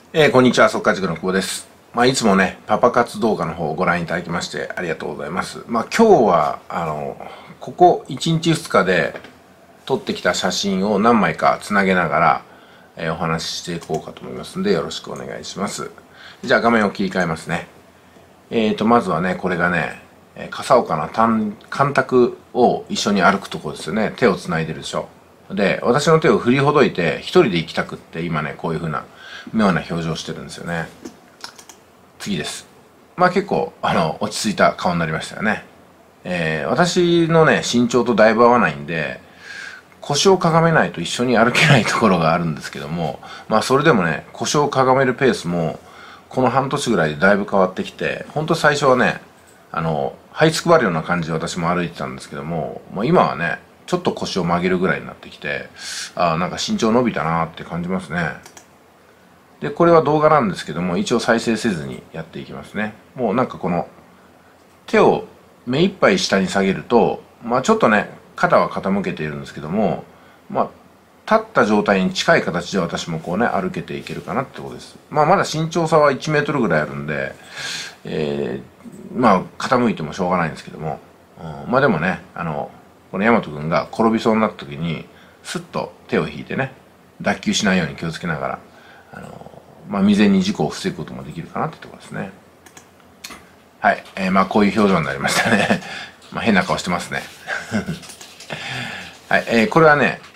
こんにちは、速稼塾の久保です。いつもね、パパ活動画の方をご覧いただきましてありがとうございます。今日は、ここ1日2日で撮ってきた写真を何枚かつなげながら、お話ししていこうかと思いますので、よろしくお願いします。じゃあ画面を切り替えますね。まずはね、これがね、笠岡の干拓を一緒に歩くところですよね。手をつないでるでしょ。で、私の手を振りほどいて、一人で行きたくって、今ね、こういう風な妙な表情をしてるんですよね。次です。結構、落ち着いた顔になりましたよね。私のね、身長とだいぶ合わないんで、腰をかがめないと一緒に歩けないところがあるんですけども、それでもね、腰をかがめるペースも、この半年ぐらいでだいぶ変わってきて、ほんと最初はね、這いつくばるような感じで私も歩いてたんですけども、今はね、ちょっと腰を曲げるぐらいになってきて、なんか身長伸びたなって感じますね。で、これは動画なんですけども、一応再生せずにやっていきますね。もうなんかこの、手を目いっぱい下に下げると、ちょっとね、肩は傾けているんですけども、立った状態に近い形で私もこうね、歩けていけるかなってことです。まだ身長差は1メートルぐらいあるんで、傾いてもしょうがないんですけども、でもね、この大和くんが転びそうになった時に、スッと手を引いてね、脱臼しないように気をつけながら、未然に事故を防ぐこともできるかなってところですね。はい。こういう表情になりましたね。変な顔してますね。はい。これはね、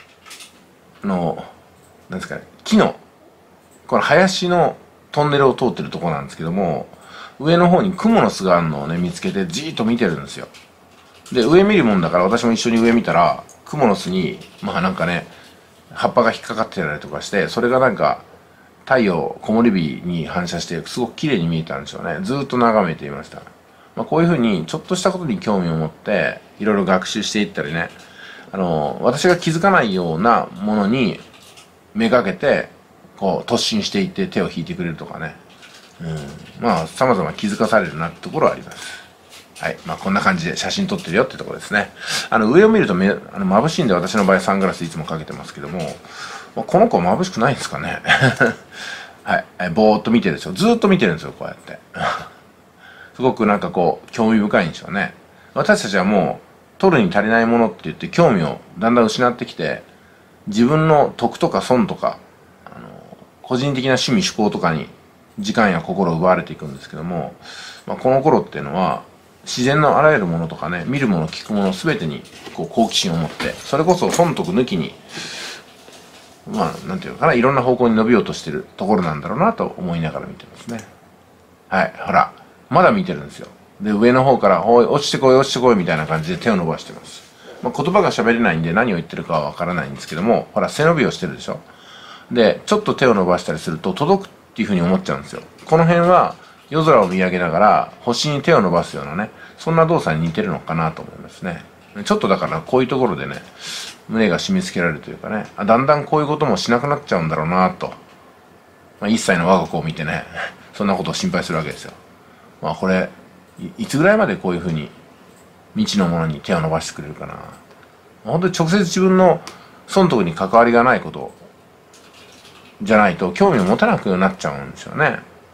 なんですかね、この林のトンネルを通ってるところなんですけども、上の方にクモの巣があるのをね、見つけてじーっと見てるんですよ。で、上見るもんだから私も一緒に上見たら、クモの巣に、なんかね、葉っぱが引っかかってたりとかして、それがなんか、太陽、木漏れ日に反射して、すごく綺麗に見えたんでしょうね。ずーっと眺めていました。こういうふうに、ちょっとしたことに興味を持って、いろいろ学習していったりね、私が気づかないようなものにめがけて、こう、突進していって手を引いてくれるとかね。様々気づかされるなってところはあります。はい。こんな感じで写真撮ってるよってところですね。上を見ると眩しいんで私の場合サングラスいつもかけてますけども、この子は眩しくないんですかね。はい。ぼーっと見てるでしょ。ずーっと見てるんですよ、こうやって。すごくなんかこう、興味深いんでしょうね。私たちはもう、取るに足りないものって言って興味をだんだん失ってきて、自分の得とか損とか、個人的な趣味嗜好とかに時間や心を奪われていくんですけども、この頃っていうのは、自然のあらゆるものとかね、見るもの、聞くもの全てにこう好奇心を持って、それこそ損得抜きに、なんていうのかな、いろんな方向に伸びようとしてるところなんだろうなと思いながら見てますね。はい、ほら、まだ見てるんですよ。で、上の方から、おい、落ちてこい、落ちてこい、みたいな感じで手を伸ばしてます。言葉が喋れないんで何を言ってるかはわからないんですけども、ほら、背伸びをしてるでしょ。で、ちょっと手を伸ばしたりすると届くっていうふうに思っちゃうんですよ。この辺は夜空を見上げながら星に手を伸ばすようなね、そんな動作に似てるのかなと思いますね。ちょっとだからこういうところでね、胸が締め付けられるというかね、だんだんこういうこともしなくなっちゃうんだろうなと。1歳の我が子を見てね、そんなことを心配するわけですよ。これ、いつぐらいまでこういうふうに未知のものに手を伸ばしてくれるかな。本当に直接自分の損得に関わりがないことじゃないと興味を持たなくなっちゃうんですよね。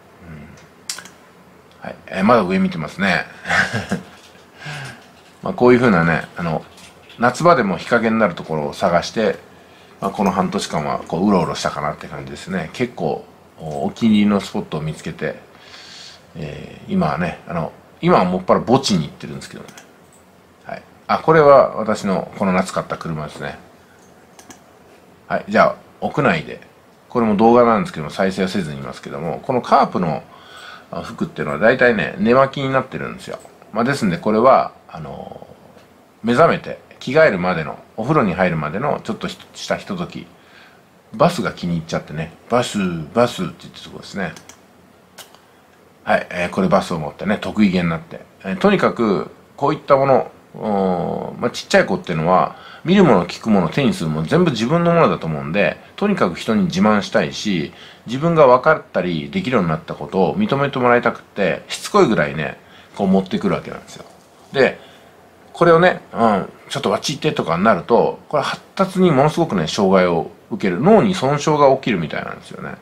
はい。まだ上見てますね。こういうふうなね、夏場でも日陰になるところを探して、この半年間はこううろうろしたかなって感じですね。結構お気に入りのスポットを見つけて、今はね、今はもっぱら墓地に行ってるんですけどね。はい。これは私のこの夏買った車ですね。はい。じゃあ、屋内で、これも動画なんですけども、再生はせずにいますけども、このカープの服っていうのは大体ね、寝巻きになってるんですよ。ですんで、これは、目覚めて、着替えるまでの、お風呂に入るまでの、ちょっとしたひととき、バスが気に入っちゃってね、バス、バスって言ってるとこですね。はい、これバスを持ってね、得意げになって。とにかく、こういったもの、ちっちゃい子っていうのは、見るもの、聞くもの、手にするもの、全部自分のものだと思うんで、とにかく人に自慢したいし、自分が分かったりできるようになったことを認めてもらいたくって、しつこいぐらいね、こう持ってくるわけなんですよ。で、これをね、ちょっとわっち行ってとかになると、これ発達にものすごくね、障害を受ける。脳に損傷が起きるみたいなんですよね。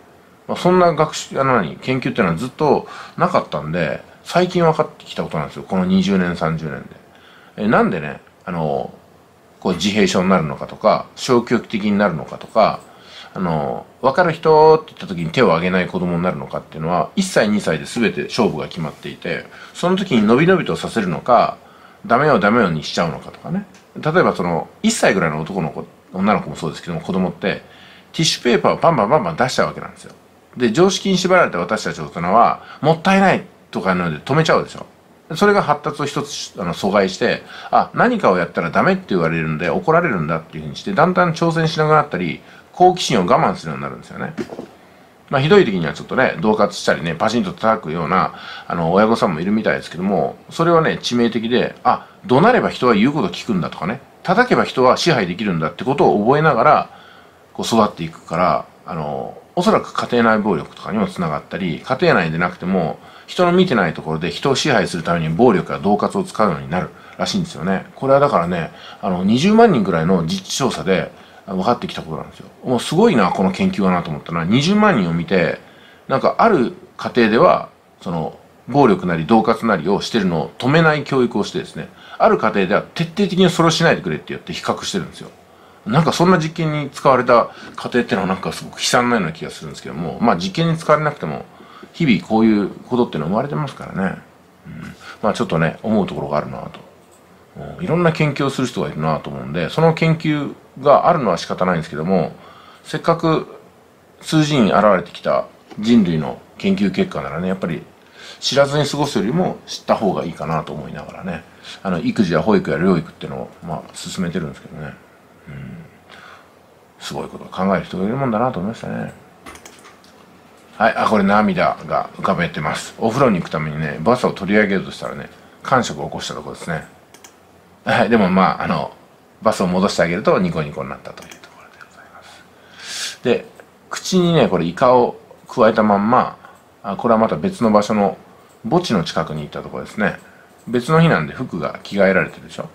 まあ、そんな学習、研究っていうのはずっとなかったんで、最近分かってきたことなんですよ。この20年、30年で。なんでね、こう自閉症になるのかとか、消極的になるのかとか、分かる人って言った時に手を挙げない子供になるのかっていうのは、1歳、2歳で全て勝負が決まっていて、その時に伸び伸びとさせるのか、ダメよダメよにしちゃうのかとかね。例えば1歳ぐらいの男の子、女の子もそうですけども、子供って、ティッシュペーパーをバンバンバンバン出しちゃうわけなんですよ。で、常識に縛られて私たち大人は、もったいないとかので止めちゃうでしょ。それが発達を一つ阻害して、何かをやったらダメって言われるんで怒られるんだっていうふうにして、だんだん挑戦しなくなったり、好奇心を我慢するようになるんですよね。まあ、ひどい時にはちょっとね、恫喝したりね、パチンと叩くような、親御さんもいるみたいですけども、それはね、致命的で、怒鳴れば人は言うこと聞くんだとかね、叩けば人は支配できるんだってことを覚えながら、こう育っていくから、おそらく家庭内暴力とかにもつながったり、家庭内でなくても、人の見てないところで人を支配するために暴力や恫喝を使うようになるらしいんですよね。これはだからね、20万人ぐらいの実地調査で分かってきたことなんですよ。もうすごいな、この研究はなと思ったのは、20万人を見て、なんかある家庭では、暴力なり恫喝なりをしてるのを止めない教育をしてですね、ある家庭では徹底的にそれをしないでくれって言って比較してるんですよ。なんかそんな実験に使われた家庭っていうのはなんかすごく悲惨なような気がするんですけども、まあ実験に使われなくても、日々こういうことっていうのは生まれてますからね。まあちょっとね、思うところがあるなと。いろんな研究をする人がいるなと思うんで、その研究があるのは仕方ないんですけども、せっかく数字に現れてきた人類の研究結果ならね、やっぱり知らずに過ごすよりも知った方がいいかなと思いながらね、育児や保育や療育っていうのを、まあ、進めてるんですけどね。すごいことを考える人がいるもんだなと思いましたね。はい、これ涙が浮かべてます。お風呂に行くためにね、バスを取り上げようとしたらね、感触を起こしたところですね。はい、でもまあ、バスを戻してあげるとニコニコになったというところでございます。で、口にね、これイカを加えたまんま、これはまた別の場所の墓地の近くに行ったところですね。別の日なんで服が着替えられてるでしょ。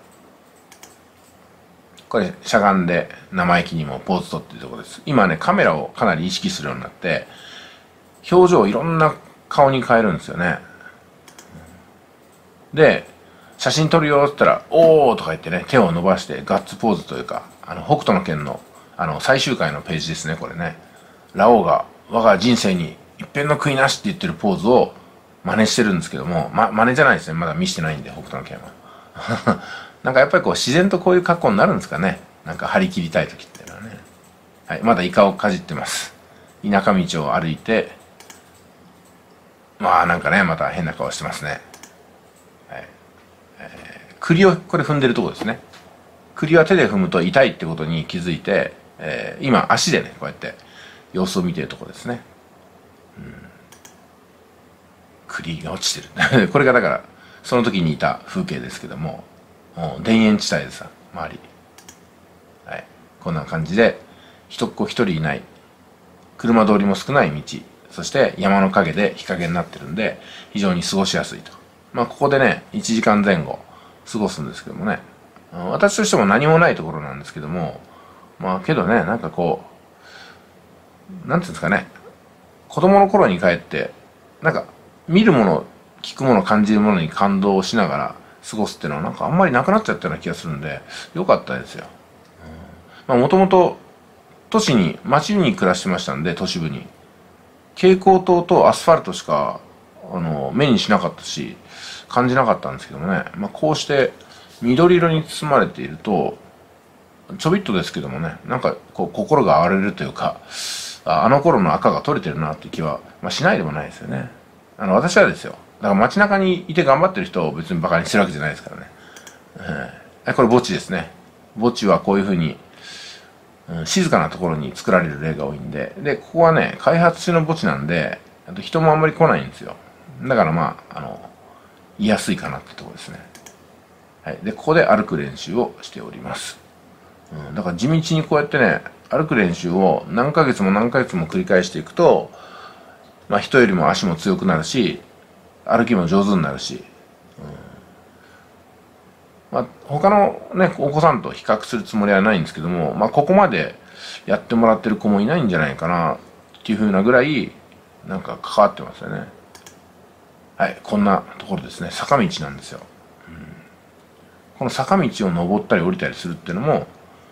これしゃがんで生意気にもポーズ取ってるところです。今ね、カメラをかなり意識するようになって、表情をいろんな顔に変えるんですよね。で、写真撮るよって言ったら、おーとか言ってね、手を伸ばしてガッツポーズというか、北斗の拳の、最終回のページですね、これね。ラオウが我が人生に一片の悔いなしって言ってるポーズを真似してるんですけども、真似じゃないですね。まだ見してないんで、北斗の拳は。なんかやっぱりこう自然とこういう格好になるんですかね。なんか張り切りたい時っていうのはね。はい、まだイカをかじってます。田舎道を歩いて、まあなんかね、また変な顔してますね。はい。栗をこれ踏んでるところですね。栗は手で踏むと痛いってことに気づいて、今足でね、こうやって様子を見てるところですね。栗が落ちてる。これがだから、その時にいた風景ですけども、田園地帯でさ、周り。はい。こんな感じで、人っ子一人いない、車通りも少ない道、そして山の陰で日陰になってるんで、非常に過ごしやすいと。まあ、ここでね、1時間前後過ごすんですけどもね、私としても何もないところなんですけども、まあ、けどね、なんかこう、なんていうんですかね、子供の頃に帰って、なんか、見るもの、聞くもの、感じるものに感動しながら過ごすっていうのはなんかあんまりなくなっちゃったような気がするんで、よかったですよ。まあ、もともと、町に暮らしてましたんで、都市部に。蛍光灯とアスファルトしか、目にしなかったし、感じなかったんですけどもね。まあ、こうして、緑色に包まれていると、ちょびっとですけどもね、なんか、こう、心が荒れるというか、あの頃の赤が取れてるなっていう気は、まあ、しないでもないですよね。私はですよ。だから街中にいて頑張ってる人を別にバカにしてるわけじゃないですからね。これ墓地ですね。墓地はこういうふうに、静かなところに作られる例が多いんで、で、ここはね、開発中の墓地なんで、人もあんまり来ないんですよ。だからまあ、居やすいかなってところですね。はい。で、ここで歩く練習をしております。だから地道にこうやってね、歩く練習を何ヶ月も何ヶ月も繰り返していくと、まあ人よりも足も強くなるし、歩きも上手になるし、まあ他のね、お子さんと比較するつもりはないんですけども、まあここまでやってもらってる子もいないんじゃないかなっていう風なぐらい、 なんか関わってますよね。はい、こんなところですね。坂道なんですよ。この坂道を登ったり降りたりするっていうのも、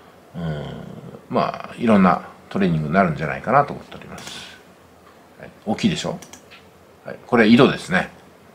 まあいろんなトレーニングになるんじゃないかなと思っております。はい、大きいでしょ。はい、これ井戸ですね。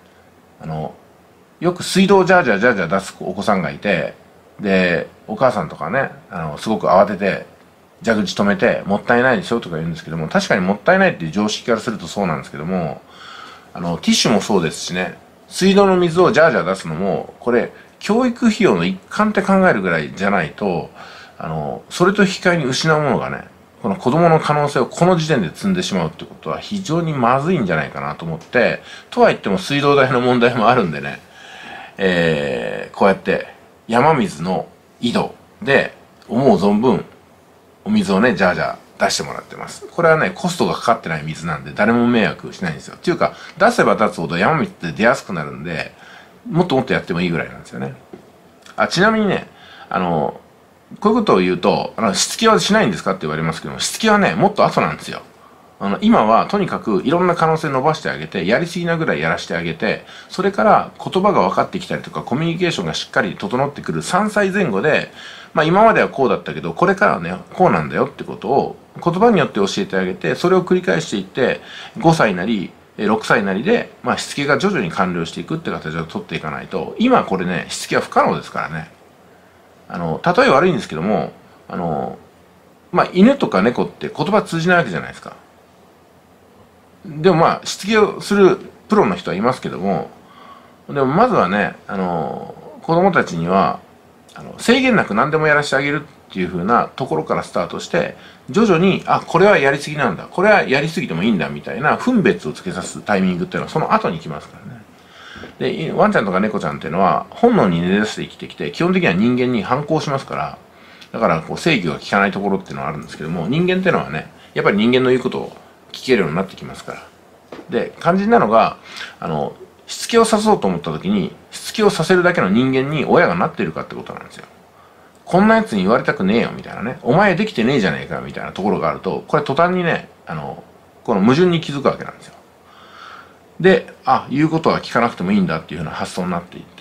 よく水道をジャージャージャージャー出すお子さんがいて、でお母さんとかね、すごく慌てて蛇口止めてもったいないでしょとか言うんですけども、確かにもったいないっていう常識からするとそうなんですけども、ティッシュもそうですしね、水道の水をジャージャー出すのもこれ教育費用の一環って考えるぐらいじゃないと、それと引き換えに失うものがね、この子供の可能性をこの時点で積んでしまうってことは非常にまずいんじゃないかなと思って、とは言っても水道代の問題もあるんでね、こうやって山水の井戸で思う存分お水をね、ジャージャー出してもらってます。これはね、コストがかかってない水なんで誰も迷惑しないんですよ。っていうか、出せば出すほど山水って出やすくなるんで、もっともっとやってもいいぐらいなんですよね。ちなみにね、こういうことを言うと、しつけはしないんですかって言われますけども、しつけはね、もっと後なんですよ。今はとにかくいろんな可能性伸ばしてあげて、やりすぎなぐらいやらせてあげて、それから言葉が分かってきたりとか、コミュニケーションがしっかり整ってくる3歳前後で、まあ今まではこうだったけど、これからはね、こうなんだよってことを言葉によって教えてあげて、それを繰り返していって、5歳なり、6歳なりで、まあ、しつけが徐々に完了していくって形を取っていかないと、今これね、しつけは不可能ですからね。例え悪いんですけども、まあ、犬とか猫って言葉通じないわけじゃないですか。でもまあ、しつけをするプロの人はいますけども、でもまずはね、子供たちには、制限なく何でもやらせてあげるっていう風なところからスタートして、徐々に、これはやりすぎなんだ、これはやりすぎてもいいんだみたいな分別をつけさすタイミングっていうのはその後に来ますからね。で、ワンちゃんとか猫ちゃんっていうのは本能に根ざして生きてきて、基本的には人間に反抗しますから、だからこう制御が効かないところっていうのはあるんですけども、人間っていうのはね、やっぱり人間の言うことを聞けるようになってきますから。で、肝心なのが、しつけをさそうと思った時に、しつけをさせるだけの人間に親がなっているかってことなんですよ。こんなやつに言われたくねえよみたいなね、お前できてねえじゃねえかみたいなところがあると、これ途端にね、この矛盾に気づくわけなんですよ。で、言うことは聞かなくてもいいんだっていうふうな発想になっていって、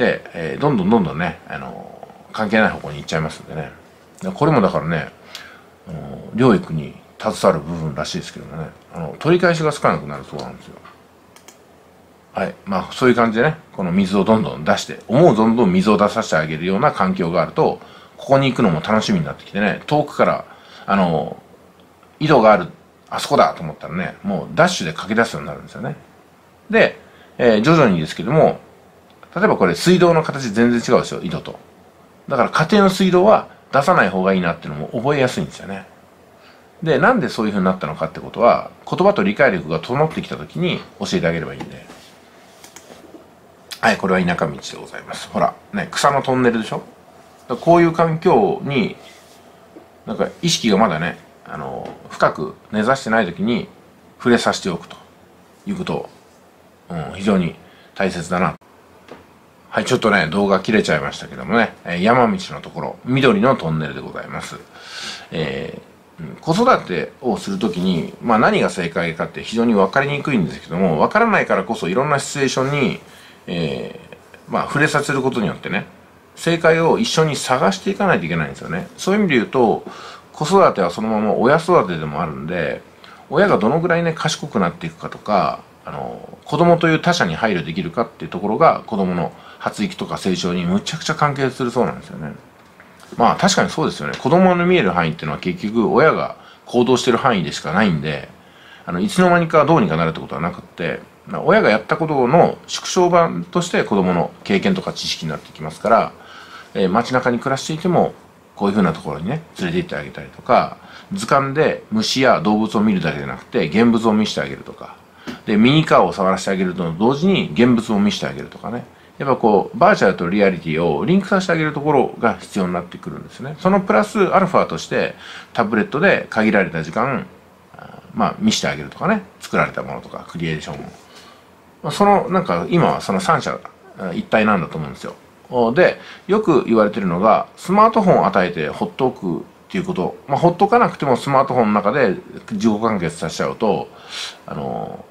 どんどんどんどんね、関係ない方向に行っちゃいますんでね。これもだからね、療育に携わる部分らしいですけどもね、取り返しがつかなくなるそうなんですよ。はい。まあ、そういう感じでね、この水をどんどん出して、思う存分水を出させてあげるような環境があると、ここに行くのも楽しみになってきてね、遠くから、井戸がある、あそこだと思ったらね、もうダッシュで駆け出すようになるんですよね。で、徐々にですけども、例えばこれ水道の形全然違うですよ、井戸と。だから家庭の水道は出さない方がいいなっていうのも覚えやすいんですよね。で、なんでそういう風になったのかってことは、言葉と理解力が整ってきた時に教えてあげればいいんで。はい、これは田舎道でございます。ほら、ね、草のトンネルでしょ。こういう環境に、なんか意識がまだね、深く根ざしてない時に触れさせておくということを、非常に大切だな。はい、ちょっとね、動画切れちゃいましたけどもね、山道のところ、緑のトンネルでございます。子育てをするときに、まあ何が正解かって非常に分かりにくいんですけども、分からないからこそいろんなシチュエーションに、まあ触れさせることによってね、正解を一緒に探していかないといけないんですよね。そういう意味で言うと、子育てはそのまま親育てでもあるんで、親がどのぐらいね、賢くなっていくかとか、子供という他者に配慮できるかっていうところが子供の発育とか成長にむちゃくちゃ関係するそうなんですよね。まあ確かにそうですよね。子供の見える範囲っていうのは結局親が行動してる範囲でしかないんで、いつの間にかどうにかなるってことはなくって、親がやったことの縮小版として子供の経験とか知識になってきますから、街中に暮らしていてもこういうふうなところにね連れて行ってあげたりとか、図鑑で虫や動物を見るだけじゃなくて現物を見せてあげるとかで、ミニカーを触らせてあげると同時に現物を見せてあげるとかね、やっぱこうバーチャルとリアリティをリンクさせてあげるところが必要になってくるんですね。そのプラスアルファとしてタブレットで限られた時間見せてあげるとかね、作られたものとかクリエーションを、そのなんか今はその三者一体なんだと思うんですよ。でよく言われてるのが、スマートフォンを与えてほっとくっていうこと、ほっとかなくてもスマートフォンの中で自己完結させちゃうと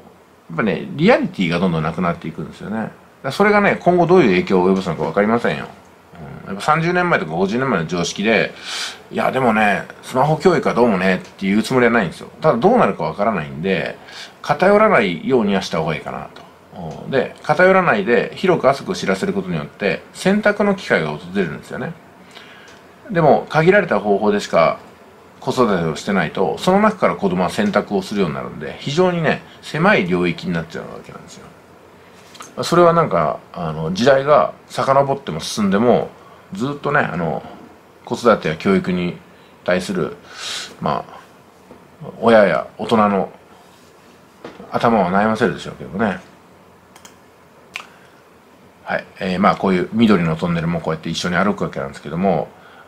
っぱね、リアリティがどんどんなくなっていくんですよね。それがね、今後どういう影響を及ぼすのか分かりませんよ。やっぱ30年前とか50年前の常識で、いやでもね、スマホ教育はどうもねっていうつもりはないんですよ。ただどうなるか分からないんで、偏らないようにはした方がいいかなと。で、偏らないで広く浅く知らせることによって選択の機会が訪れるんですよね。でも限られた方法でしか子育てをしてないと、その中から子供は選択をするようになるんで、非常にね、狭い領域になっちゃうわけなんですよ。それはなんか時代が遡っても進んでもずっとね、子育てや教育に対する親や大人の頭は悩ませるでしょうけどね。はい、こういう緑のトンネルもこうやって一緒に歩くわけなんですけども、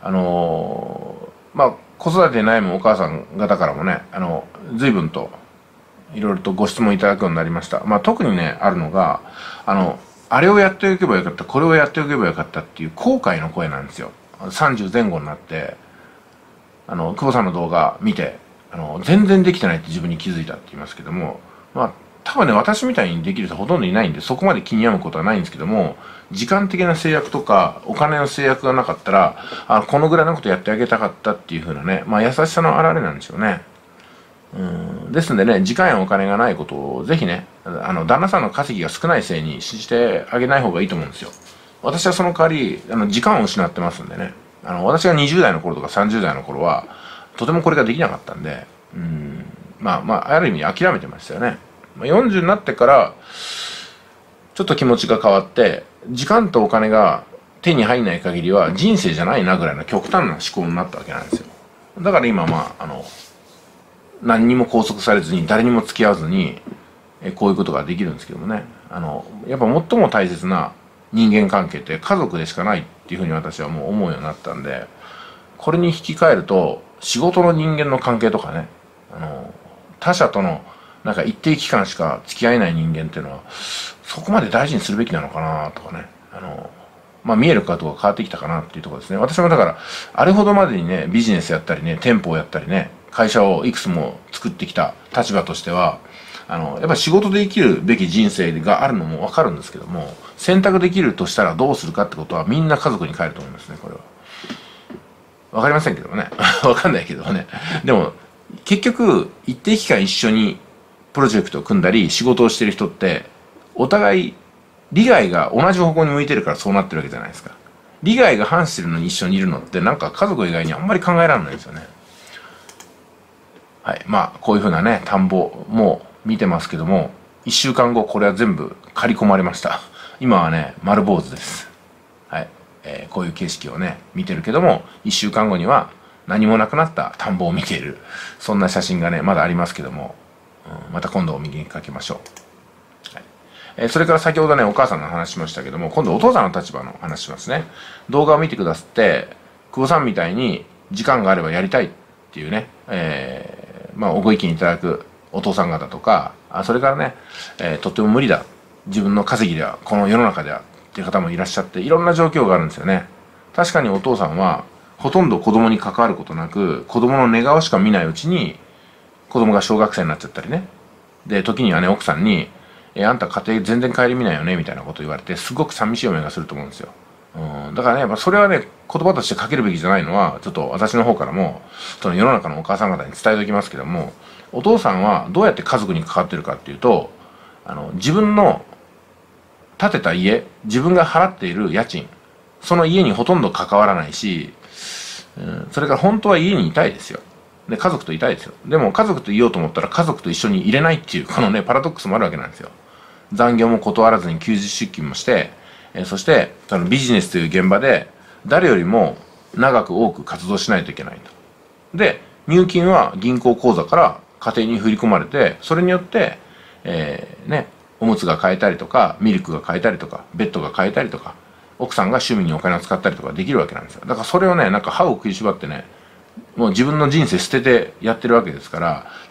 子育てに悩むお母さん方からもね、随分といろいろとご質問いただくようになりました。特にね、あるのが、あれをやっておけばよかった、これをやっておけばよかったっていう後悔の声なんですよ。30前後になって、久保さんの動画見て、全然できてないって自分に気づいたって言いますけども、多分ね、私みたいにできる人ほとんどいないんで、そこまで気に病むことはないんですけども、時間的な制約とか、お金の制約がなかったら、このぐらいのことやってあげたかったっていう風なね、優しさの表れなんですよね。ですんでね、時間やお金がないことをぜひね、旦那さんの稼ぎが少ないせいにしてあげない方がいいと思うんですよ。私はその代わり、時間を失ってますんでね。私が20代の頃とか30代の頃は、とてもこれができなかったんで、ある意味諦めてましたよね。40になってから、ちょっと気持ちが変わって、時間とお金が手に入んない限りは人生じゃないなぐらいの極端な思考になったわけなんですよ。だから今何にも拘束されずに誰にも付き合わずにこういうことができるんですけどもね、やっぱ最も大切な人間関係って家族でしかないっていうふうに私はもう思うようになったんで、これに引き換えると仕事の人間の関係とかね、他者とのなんか一定期間しか付き合えない人間っていうのはそこまで大事にするべきなのかなとかね、見えるかどうか変わってきたかなっていうところですね。私もだからあれほどまでにね、ビジネスやったりね、店舗をやったりね、会社をいくつも作ってきた立場としては、やっぱり仕事で生きるべき人生があるのも分かるんですけども、選択できるとしたらどうするかってことはみんな家族に帰ると思いますね。これは分かりませんけどね分かんないけどね。でも結局一定期間一緒にプロジェクトを組んだり仕事をしてる人ってお互い利害が同じ方向に向いてるからそうなってるわけじゃないですか。利害が反してるのに一緒にいるのってなんか家族以外にあんまり考えられないですよね。はい、こういうふうなね、田んぼも見てますけども、1週間後これは全部刈り込まれました。今はね、丸坊主です。はい、こういう景色をね、見てるけども、1週間後には何もなくなった田んぼを見ている。そんな写真がね、まだありますけども、また今度お右にかけましょう。はい、それから先ほどね、お母さんの話しましたけども、今度お父さんの立場の話しますね。動画を見てくださって、久保さんみたいに時間があればやりたいっていうね、ご意見いただくお父さん方とか、それからね、とっても無理だ、自分の稼ぎではこの世の中ではっていう方もいらっしゃって、いろんな状況があるんですよね。確かにお父さんはほとんど子供に関わることなく、子供の寝顔しか見ないうちに子供が小学生になっちゃったりね、で時にはね、奥さんに「あんた家庭全然顧みないよね」みたいなこと言われて、すごく寂しい思いがすると思うんですよ。だからね、やっぱそれはね、言葉としてかけるべきじゃないのは、ちょっと私の方からもその世の中のお母さん方に伝えておきますけども、お父さんはどうやって家族に関わってるかっていうと、自分の建てた家、自分が払っている家賃、その家にほとんど関わらないし、それから本当は家にいたいですよ。で家族といたいですよ。でも家族といようと思ったら家族と一緒に入れないっていう、このねパラドックスもあるわけなんですよ。残業も断らずに休日出勤もして、そしてそのビジネスという現場で誰よりも長く多く活動しないといけないと。で入金は銀行口座から家庭に振り込まれて、それによっておむつが買えたりとか、ミルクが買えたりとか、ベッドが買えたりとか、奥さんが趣味にお金を使ったりとかできるわけなんですよ。だからそれをね、なんか歯を食いしばってね、もう自分の人生捨ててやってるわけですから、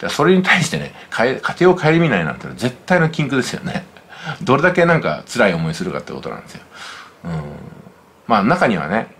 それに対してね、家庭を顧みないなんて絶対の禁句ですよね。どれだけなんか辛い思いするかってことなんですよ。中にはね、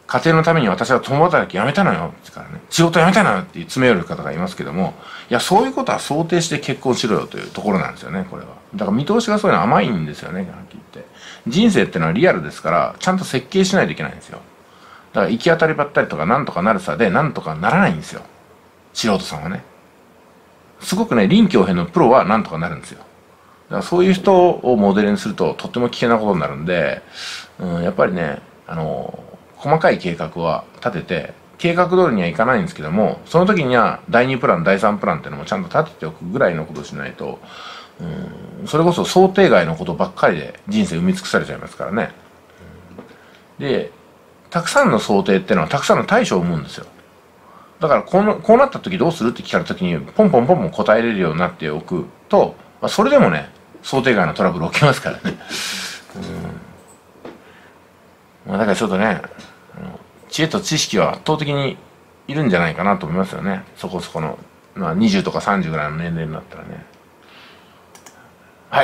家庭のために私は共働きやめたのよってからね、仕事やめたのよって詰め寄る方がいますけども、いや、そういうことは想定して結婚しろよというところなんですよね、これは。だから見通しがそういうの甘いんですよね、はっきり言って。人生ってのはリアルですから、ちゃんと設計しないといけないんですよ。だから行き当たりばったりとかなんとかなるさでなんとかならないんですよ。素人さんはね。すごくね、臨機応変のプロはなんとかなるんですよ。だからそういう人をモデルにするととっても危険なことになるんで、やっぱりね、細かい計画は立てて、計画通りにはいかないんですけども、その時には第2プラン、第3プランっていうのもちゃんと立てておくぐらいのことをしないと、それこそ想定外のことばっかりで人生埋め尽くされちゃいますからね。で、たくさんの想定っていうのはたくさんの対処を生むんですよ。だからこうなった時どうするって聞かれた時にポンポンポンポン答えれるようになっておくと、それでもね、想定外のトラブル起きますからね。だからちょっとね、知恵と知識は圧倒的にいるんじゃないかなと思いますよね。そこそこの、20とか30ぐらいの年齢になったらね。はい、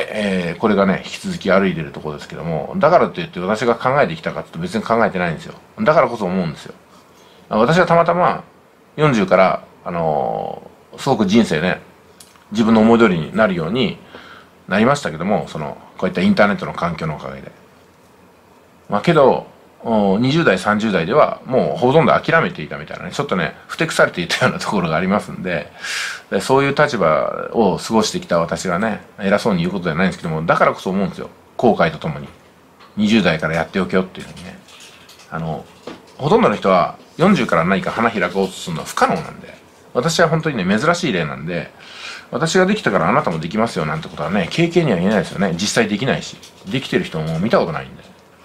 これがね、引き続き歩いてるところですけども、だからといって私が考えてきたかって別に考えてないんですよ。だからこそ思うんですよ。私はたまたま40から、すごく人生ね、自分の思い通りになるようになりましたけども、こういったインターネットの環境のおかげで。けど、20代、30代ではもうほとんど諦めていたみたいなね、ちょっとね、ふてくされていたようなところがありますんで、そういう立場を過ごしてきた私がね、偉そうに言うことじゃないんですけども、だからこそ思うんですよ。後悔とともに。20代からやっておけよっていうふうにね。ほとんどの人は40から何か花開こうとするのは不可能なんで、私は本当にね、珍しい例なんで、私ができたからあなたもできますよなんてことはね、経験には言えないですよね。実際できないし。できてる人も見たことないんで。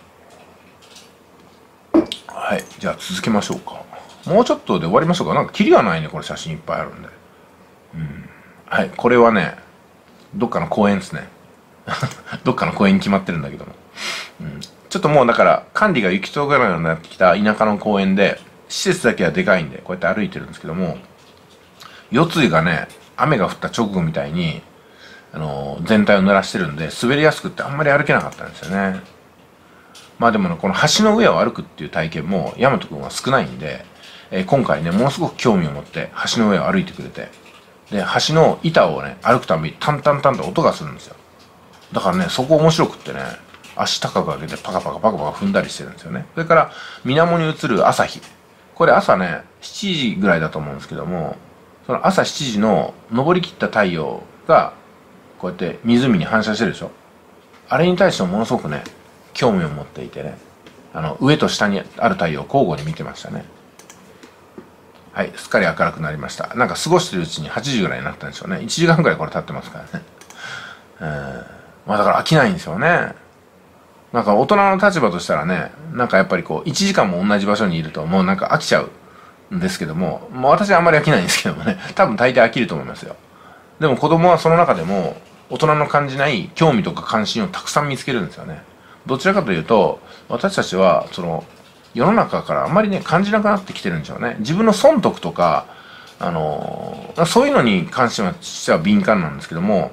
はい、じゃあ続けましょうか。もうちょっとで終わりましょうか。なんかキリがないね、これ写真いっぱいあるんで。はい、これはね、どっかの公園ですね。どっかの公園に決まってるんだけども。ちょっともうだから管理が行き届かないようになってきた田舎の公園で、施設だけはでかいんで、こうやって歩いてるんですけども、夜露がね、雨が降った直後みたいに、全体を濡らしてるんで、滑りやすくってあんまり歩けなかったんですよね。でもね、この橋の上を歩くっていう体験も、大和くんは少ないんで、今回ね、ものすごく興味を持って橋の上を歩いてくれて、で、橋の板をね、歩くたびにタンタンタンと音がするんですよ。だからね、そこ面白くってね、足高く上げてパカパカパカパカ踏んだりしてるんですよね。それから、水面に映る朝日。これ朝ね、7時ぐらいだと思うんですけども、その朝7時の昇りきった太陽が、こうやって湖に反射してるでしょ。あれに対してもものすごくね、興味を持っていてね、上と下にある太陽を交互に見てましたね。はい、すっかり明るくなりました。なんか過ごしてるうちに8時ぐらいになったんでしょうね。1時間ぐらいこれ経ってますからね。だから飽きないんですよね。なんか大人の立場としたらね、なんかやっぱりこう、1時間も同じ場所にいるともうなんか飽きちゃうんですけども、私はあんまり飽きないんですけどもね、多分大抵飽きると思いますよ。でも子供はその中でも、大人の感じない興味とか関心をたくさん見つけるんですよね。どちらかというと、私たちは、世の中からあんまりね、感じなくなってきてるんでしょうね。自分の損得とか、そういうのに関しては敏感なんですけども、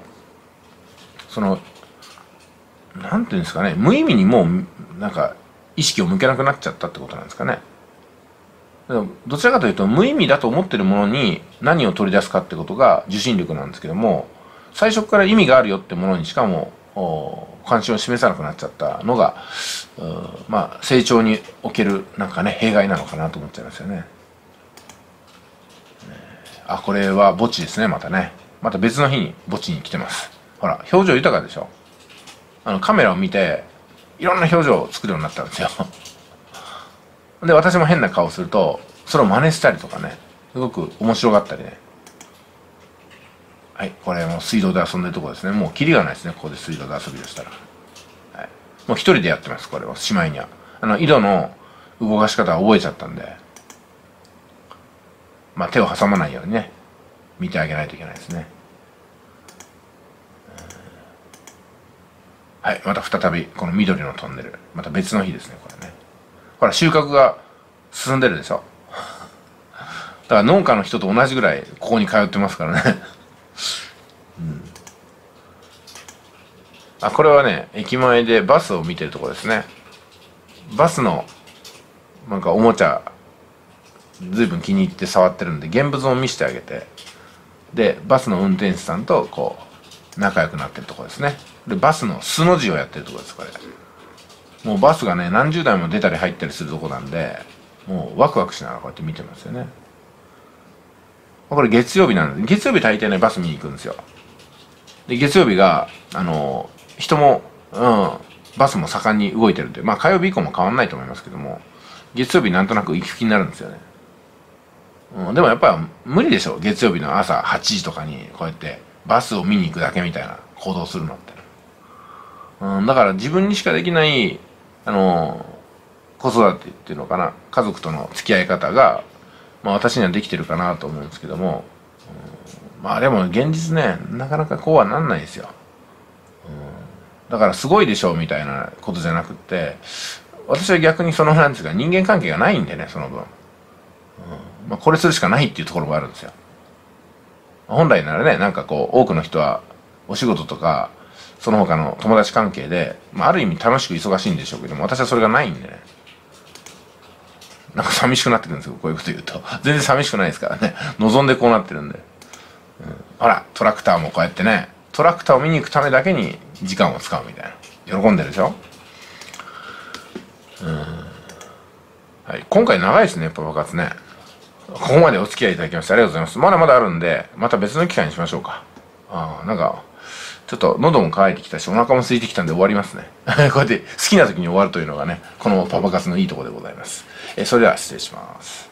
なんていうんですかね、無意味にもう、なんか、意識を向けなくなっちゃったってことなんですかね。どちらかというと、無意味だと思ってるものに何を取り出すかってことが受信力なんですけども、最初から意味があるよってものにしかも、関心を示さなくなっちゃったのが、成長におけるなんかね、弊害なのかなと思っちゃいますよね。これは墓地ですね、またね。また別の日に墓地に来てます。ほら、表情豊かでしょ。カメラを見て、いろんな表情を作るようになったんですよ。で、私も変な顔すると、それを真似したりとかね、すごく面白がったりね。はい、これもう水道で遊んでるとこですね。もうキリがないですね、ここで水道で遊びをしたら。はい、もう一人でやってます、これは。しまいには。井戸の動かし方は覚えちゃったんで、手を挟まないようにね、見てあげないといけないですね。はい、また再び、この緑のトンネル。また別の日ですね、これね。ほら、収穫が進んでるでしょ。だから農家の人と同じぐらい、ここに通ってますからね。これはね、駅前でバスを見てるところですね。バスのなんかおもちゃ随分気に入って触ってるんで現物を見せてあげて、でバスの運転手さんとこう仲良くなってるところですね。でバスの素の字をやってるところです。これもうバスがね何十台も出たり入ったりするとこなんで、もうワクワクしながらこうやって見てますよね。これ月曜日なんで、月曜日大抵ねバス見に行くんですよ。で月曜日が人もバスも盛んに動いてるんで、まあ火曜日以降も変わんないと思いますけども、月曜日なんとなく行く気になるんですよね。でもやっぱり無理でしょ、月曜日の朝8時とかにこうやってバスを見に行くだけみたいな行動するのって。だから自分にしかできない子育てっていうのかな、家族との付き合い方が、まあ、私にはできてるかなと思うんですけども、まあでも現実ねなかなかこうはなんないですよ。だからすごいでしょうみたいなことじゃなくって、私は逆にそのなんですが人間関係がないんでね、その分、まあ、これするしかないっていうところもあるんですよ。本来ならね、なんかこう多くの人はお仕事とかその他の友達関係で、まあ、ある意味楽しく忙しいんでしょうけども、私はそれがないんでね、なんか寂しくなってくるんですよ、こういうこと言うと。全然寂しくないですからね、望んでこうなってるんで、ほらトラクターもこうやってね、トラクターを見に行くためだけに時間を使うみたいな、喜んでるでしょ。はい、今回長いですね、パパ活ね。ここまでお付き合いいただきましてありがとうございます。まだまだあるんで、また別の機会にしましょうか。なんか、ちょっと喉も渇いてきたし、お腹も空いてきたんで終わりますね。こうやって好きな時に終わるというのがね、このパパ活のいいところでございます。それでは失礼します。